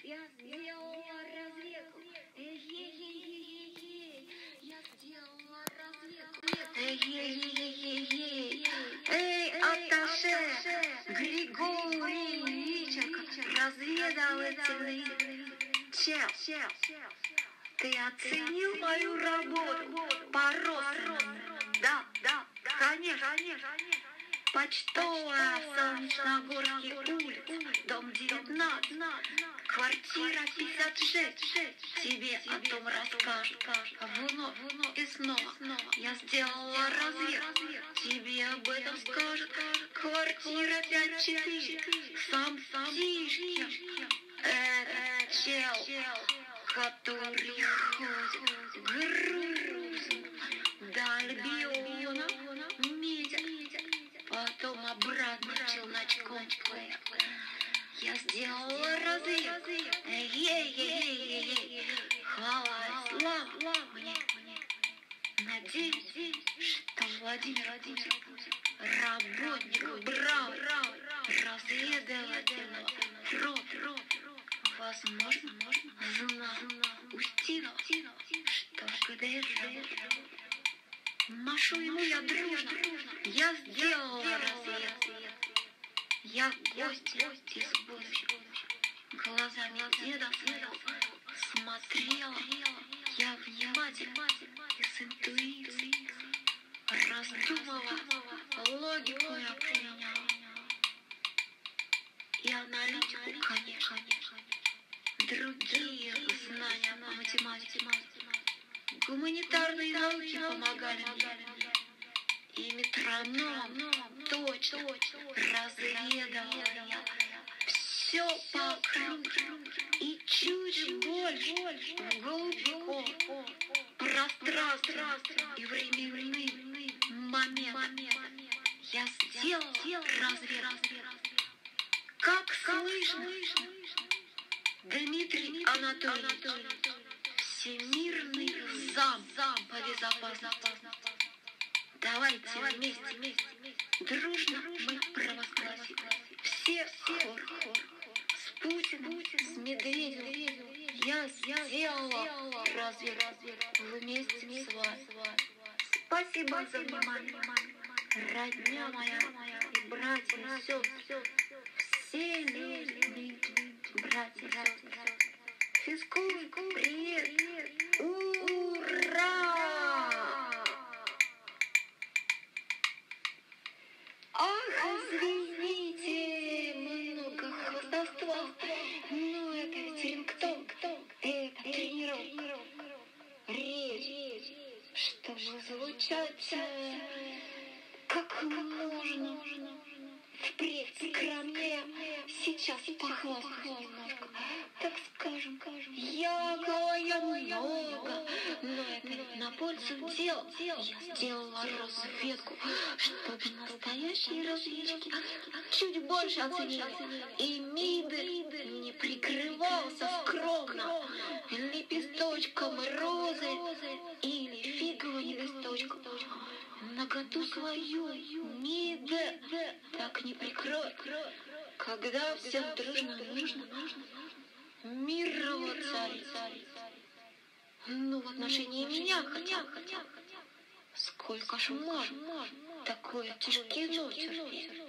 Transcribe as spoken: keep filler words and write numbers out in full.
Я сделала разведку. Эй-ей-ей-ей-ей-ей. Я сделала разведку. Эй-ей-ей-ей-ей-ей. Эй, атташе, Григорий Ильиченко, разведывательный чел. Ты оценил мою работу по родственным? Да, да, конечно. Почтовая, Солнечногорский улица, дом девятнадцать, квартира пятьдесят шесть. Тебе о том расскажут. Вновь и снова я сделала разведку. Тебе об этом скажут. Квартира пять четыре. Сам Тишкин. Это чел, который ходит грузно до Альбиона, Митя. Потом обратно челночком. Я сделала разведку. Эй-ей-ей-ей-ей. Хвала и слава мне. Надеюсь, что Владимир Путин, работник бравый, разведывательного рода, возможно, знал Устинова, что в ГДР. Машу ему я дружно. Я сделала разведку. Я гость из будущего. Глазами деда смотрела. Я внимательно и с интуицией раздумывала. Логику я применяла. И аналитику, конечно. Другие знания по математике. Гуманитарные науки помогали мне. И метроном точно разведывала я все по кругу и чуть больше в глубоко пространства и временные моменты. Я сделала разведку. Как слышно, Дмитрий Анатольевич, всемирный зам по безопасности. Давайте вместе, дружно мы провозгласим. Все хор, с Путиным, с Медведевым. Я сделала разведку вместе с вами. Спасибо за внимание. Родня моя и братья и сестры. Все люди, братья и сестры. Физкульт, привет! Ура! Ах, извините, много хвастовства, но это ведь рингтон, это тренировка. Речь, чтобы звучать как можно впредь скромнее. Сейчас похвастаюсь немножко. Так скажем, я говорю много, но это на пользу дел. Я сделала разведку, чтобы настоящие разведчики чуть больше оценили. И МИД не прикрывался скромно лепесточком розы или фиговым лепесточком. Наготу свою МИД так не прикроет, когда всем дружно нужно мирового царя. Ну, в отношении меня хотя бы. Сколько ж можно такое тяжкие терпеть?